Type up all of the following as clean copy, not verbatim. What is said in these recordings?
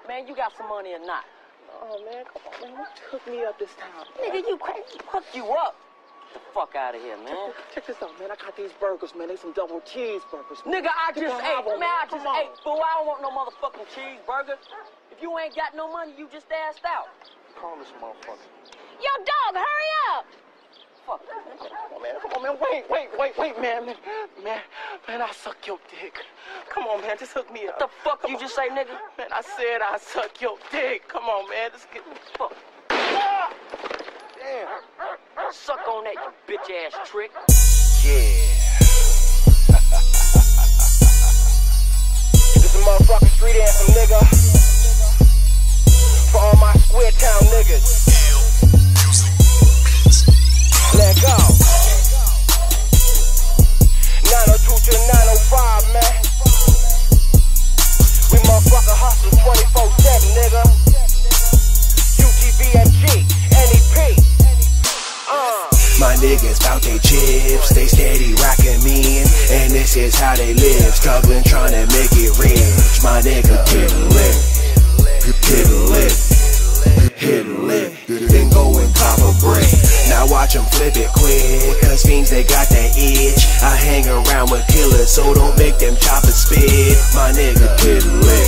Man, you got some money or not? Oh, man, come on, man. What took me up this time? Nigga, you crazy. Hook you up. Get the fuck out of here, man. Check this out, man. I got these burgers, man. They some double cheeseburgers. Nigga, I just ate. Man, I just on. ate. Fool, I don't want no motherfucking cheeseburger. If you ain't got no money, you just asked out. Call this motherfucker. Yo, dog, hurry up! Fuck. Come on, man. Wait, man. Man, I'll suck your dick. Come on, man. Just hook me up. What the fuck you just say, nigga? Man, I said I'll suck your dick. Come on, man. Let's get the fuck. Ah! Damn. Suck on that, you bitch-ass trick. Yeah. This is a motherfucking street anthem, nigga. For all my square town niggas. Let go. 902 to 905, man. We motherfucker hustle 24/7, nigga. UTVMG, NEP. My niggas bout they chips, they steady rockin' me in, and this is how they live, struggling trying to make it rich. My nigga getting lit, hitting lit, then go and cop a brick. Now watch them flip it quick, cause fiends they got that itch. I hang around with killers, so don't make them choppers spit. My nigga getting lit,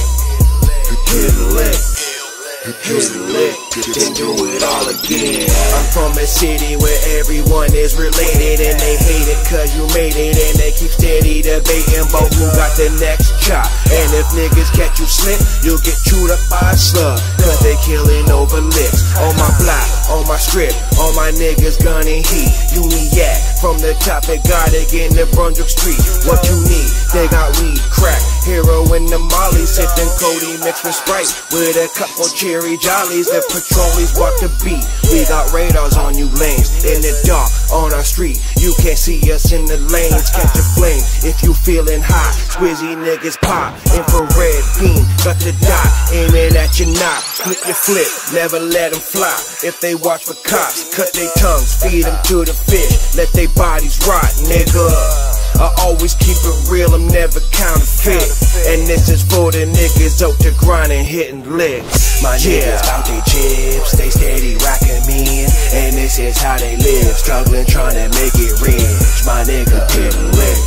then do it all again. I'm from a city where everyone is related, and they hate it cause you made it, and they keep steady debating about who got the next chop. And if niggas catch you slip, you'll get chewed up by a slug, cause they killing over licks. On my block, on my strip, all my niggas gunning heat. Uniac, from the top they gotta get in the Brunswick Street. What you need, they got weed, crack, heroin, the molly, sipping Cody mixed with Sprite, with a couple cherry jollies. The patrollies walk the beat. We got radars on you lanes, in the dark, on our street. You can't see us in the lanes. Catch a flame if you feeling hot. Squizzy niggas pop, infrared beam, got the dot, aiming at your knot. Flip your flip, never let them fly. If they watch for cops, cut their tongues, feed them to the fish, let their bodies rot, nigga. I always keep it real, I'm never counterfeit. And this is for the niggas out to grind and hitting licks. My niggas bout they chips, they steady rockin' me in, and this is how they live, struggling trying to make it rich. My nigga getting lit,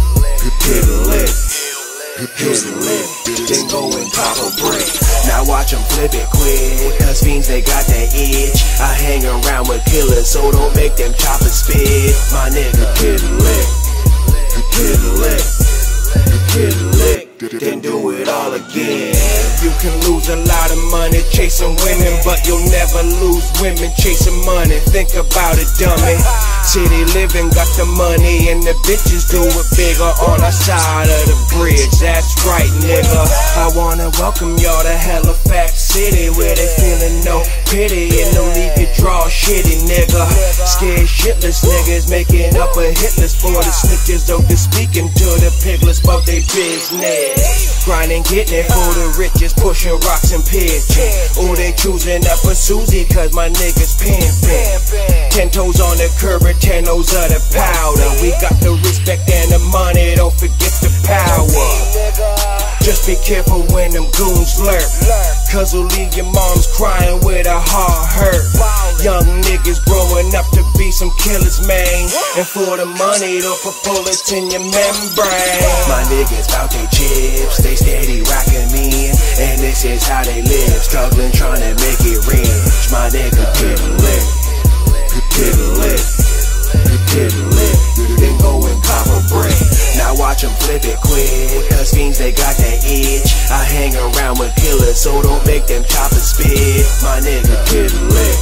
then go and pop a brick. Now watch them flip it quick, cause fiends they got that itch. I hang around with killers, so don't make them choppers spit. My nigga getting lit, then do it all again. You can lose a lot of money chasing women, but you'll never lose women chasing money. Think about it, dummy. City living got the money, and the bitches do it bigger on our side of the bridge. That's right, nigga. I wanna welcome y'all to Halifax City, where they feeling no pity and no leave you draw shitty, nigga. Scared shitless niggas making up a hit list for the snitches, though they're speaking to the piglets about they business. Grinding, getting it for the riches, pushing rocks and pitching. Oh, they choosing up for Susie, cause my niggas pimpin'. 10 toes on the curb and 10 O's of the powder. We got the respect and the money, don't forget the power. Just be careful when them goons lurk, cause we'll leave your moms crying with a heart hurt. Young niggas growing up to be some killers, man, and for the money they'll put bullets in your membrane. My niggas bout they chips, they steady rockin' me in, and this is how they live, struggling trying to make it rich. My nigga getting lit, then go and cop a brick. Now watch them flip it quick, cause fiends they got that itch. I hang around with killers, so don't make them choppers spit. My nigga getting lit,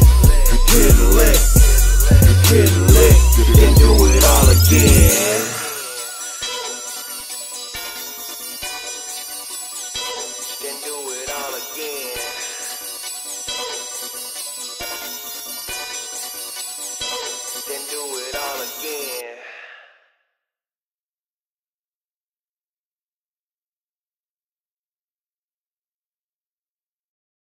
then do it all again. Then do it all again. Then do it all again.